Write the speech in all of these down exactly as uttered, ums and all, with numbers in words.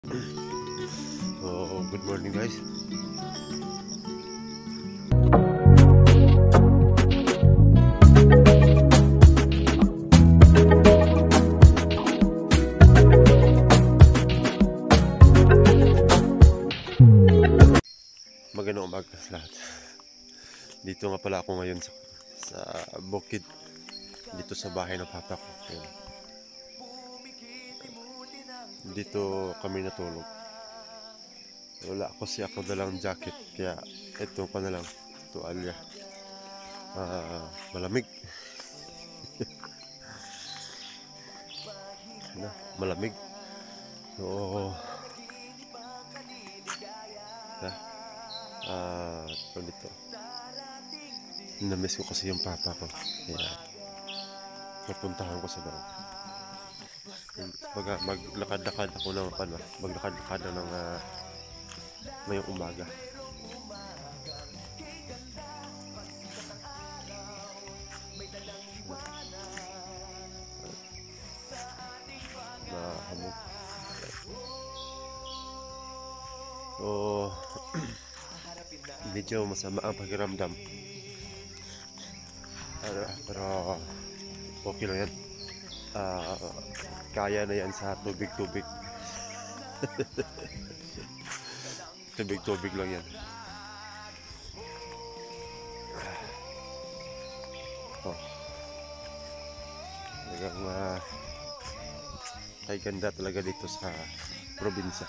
So, good morning guys. Magandang umaga sa lahat. Dito nga pala ako ngayon sa, sa bukid, dito sa bahay ng papa ko. Ayan. Dito kami natulog. Wala kasi ako dalang jacket, kaya ito pa na lang, tuwalya. Uh, malamig. Ano, malamig. So, ah, uh, ito dito. Namiss ko kasi yung papa ko. Kaya, napuntahan ko sa loob. Baga, maglakad-lakad ako ng ano, maglakad-lakad na ng uh, ngayong umaga. Mahamog. So, medyo masama ang pakiramdam. Pero, pero okay lang yan. Uh, kaya na yan sa tubig-tubig. Tubig-tubig lang yan. Oh. Talagang uh, ay ganda talaga dito sa probinsya.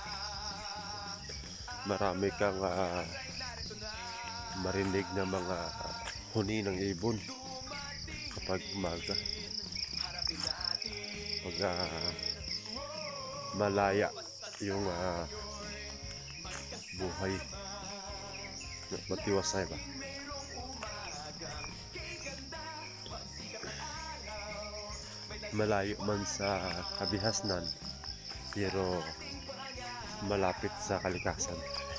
Marami kang uh, marinig na mga uh, huni ng ibon kapag umaga. Pag uh, malaya yung uh, buhay, matiwasay ba? Malayo man sa kabihasnan, pero malapit sa kalikasan.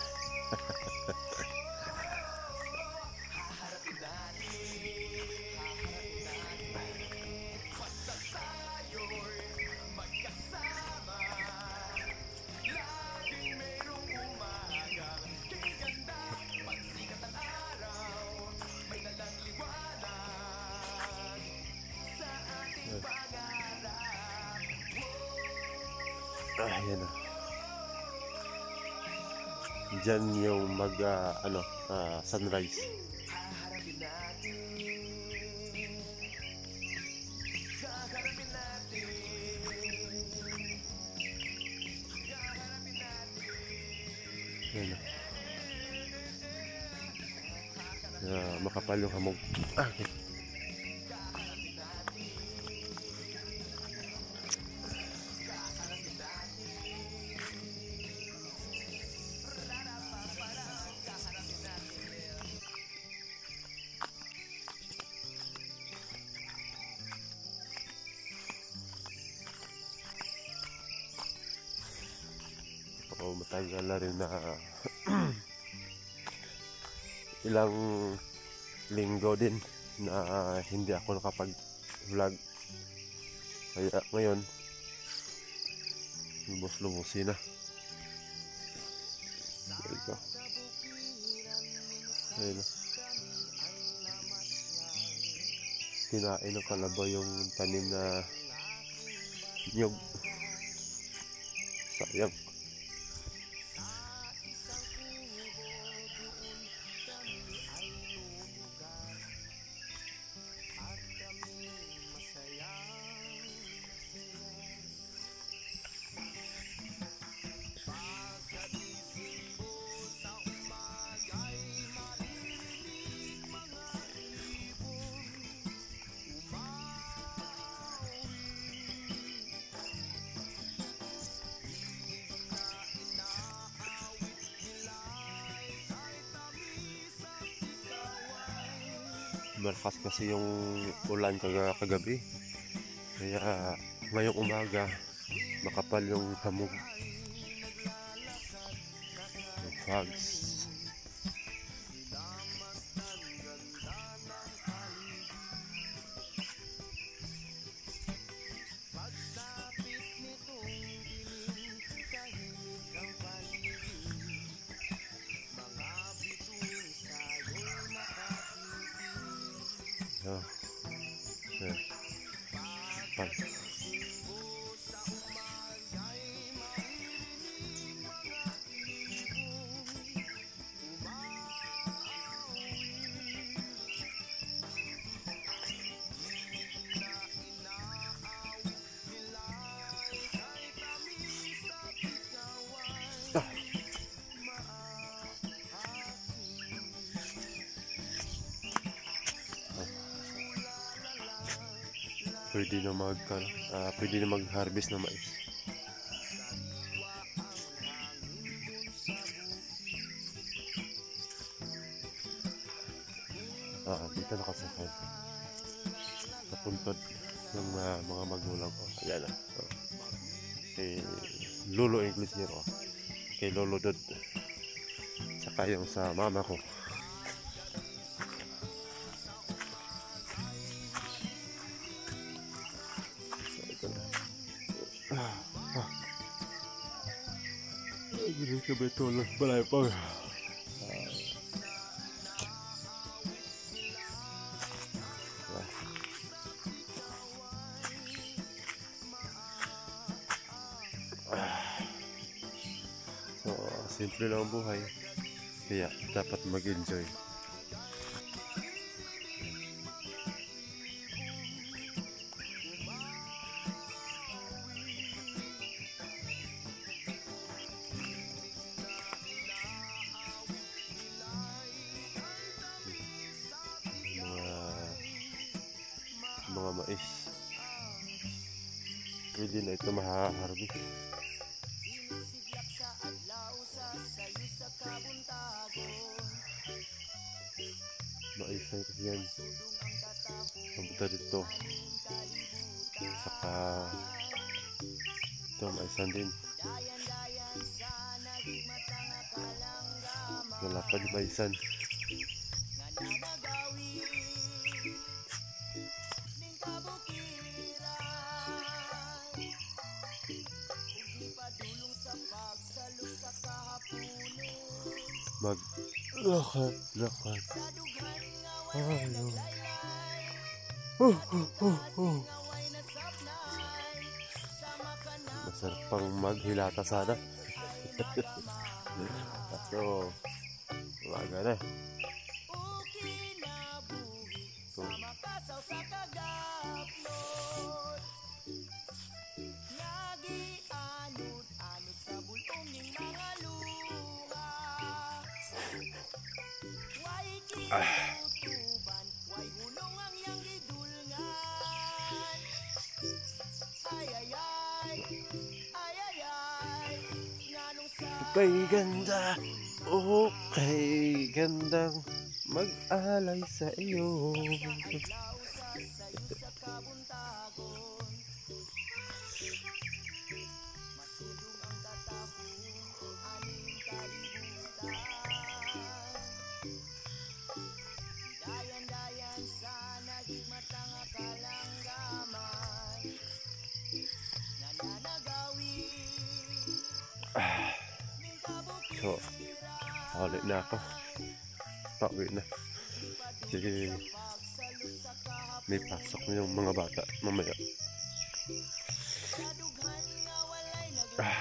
Ah, yan na. Diyan yung mag uh, ano uh, sunrise. Yan na. Uh, makapal yung hamog. Ah, okay. O matagal na rin na ilang linggo din na hindi ako nakapag-vlog, kaya ngayon lubos-lubosin na. There you go. Ayun na. Kinain ng kalabaw yung tanim na nyug. Sayang. Malakas kasi yung ulan kagabi, kaya ngayong umaga makapal yung hamog, yung fogs. pwede na mag uh, pwede na mag-harvest ng mais. Ah, dito nakasakay sa puntod ng uh, mga magulang ko. Ayan ah. Oh. Kay Lolo English niya ko. Kay Lolo Dod. Saka yung sa mama ko. So ito na. Ah, ah. Gini ka ba ito? Balay pa. So, simple lang ang buhay. Kaya, dapat mag-enjoy. Mga, mga mais. Pwede na ito mahaharvest. Mais na ito yan. Mabuta dito. Saka ito maisan din. Malapad maisan. Mag lakad, lakad. Ayaw. Oh, oh, oh, oh. Masarap pang maghilata sana. Pero umaga na. So, ah. Okay ganda, okay gandang mag-alay sa iyo. Ah. So, paulit na ako. Pauwi na. Kasi may pasok na yung mga bata mamaya. Ah.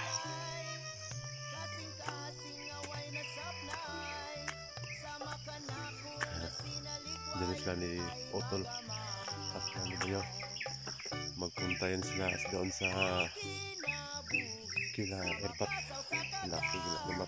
Diyan sila ni Otol. Tapos ano ba yun? Magpunta yan sila doon sa kila airpot. Sila kila naman.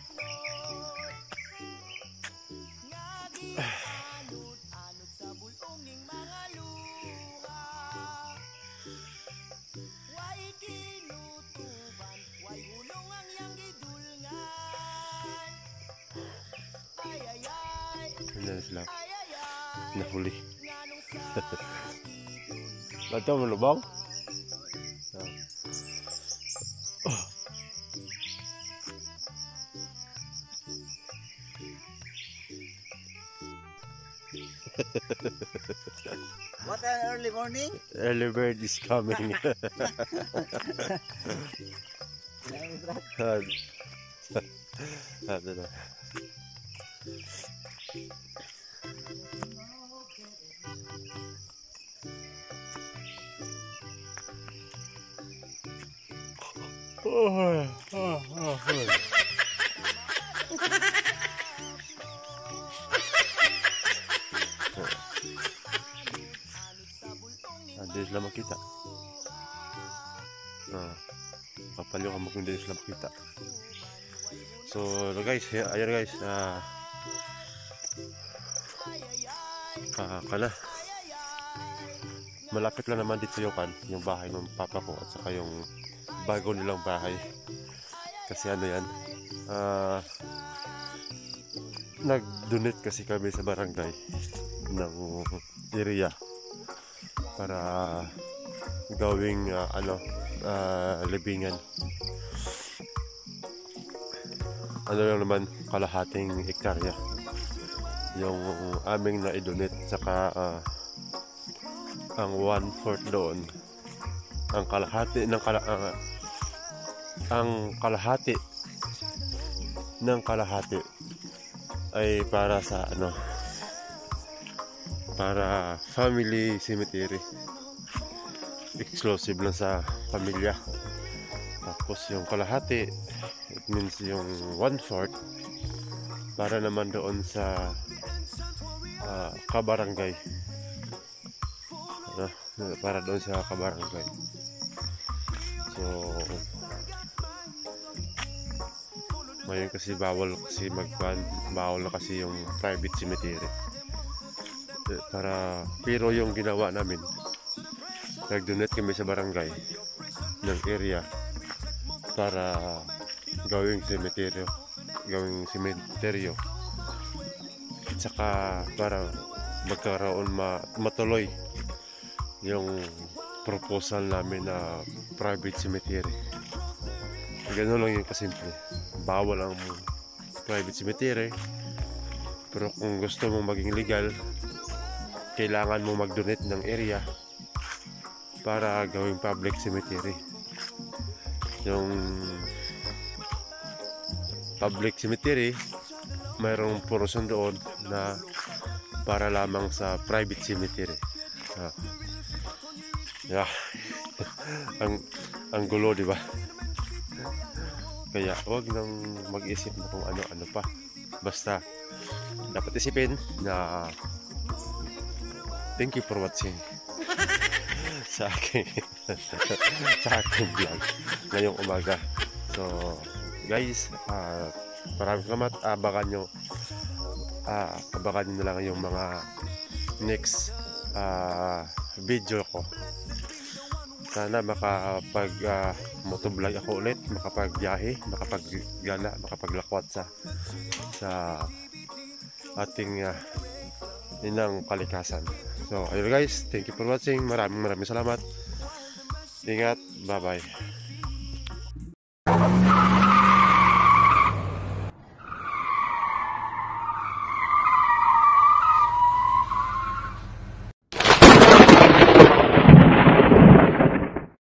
Yan sila nahuli. Ba't mo lubaw? What an early morning? Early bird is coming. Ano na. Oh, oh, oh, oh. Hindi sila makita. Ah, kapal yung kamok, hindi sila makita. So guys, ayan guys, ah, kaka na malapit lang naman dito yung, kan, yung bahay ng papa ko at saka yung bago nilang bahay. Kasi ano yan, uh, nag-donate kasi kami sa barangay ng area para gawing uh, ano uh, libingan. Ano lang naman, kalahating hektarya yung aming na-donate, saka uh, ang one fourth doon, ang kalahati ng kala, uh, ang kalahati ng kalahati ay para sa ano, para family cemetery, exclusive lang sa pamilya. Tapos yung kalahati, it means yung one fourth para naman doon sa uh, kabarangay, ano, para doon sa kabarangay. So ngayon kasi bawal kasi magpan, bawal na kasi yung private cemetery. Para, pero yung ginawa namin, nag-donate kami sa barangay ng area para gawing cemetery, gawing cemetery, at saka para magkaroon ma matuloy yung proposal namin na private cemetery. Ganun lang yung kasimple. Bawal ang private cemetery, pero kung gusto mong maging legal, kailangan mo mag-donate ng area para gawing public cemetery. Yung public cemetery, mayroong portion doon na para lamang sa private cemetery. Ah. Yeah. ang ang gulo, di ba? Kaya wag nang mag-isip na kung ano-ano pa. Basta dapat isipin na thank you for watching sa aking sa aking vlog ngayong umaga. So guys, uh, maraming salamat. Abangan nyo uh, abangan nyo na lang yung mga next uh, video ko. Sana makapag uh, motovlog ako ulit, makapagbiyahe, makapaggala, makapaglakwat sa sa ating uh, inang kalikasan. So ayun guys, thank you for watching. Maraming maraming salamat. Ingat, bye bye.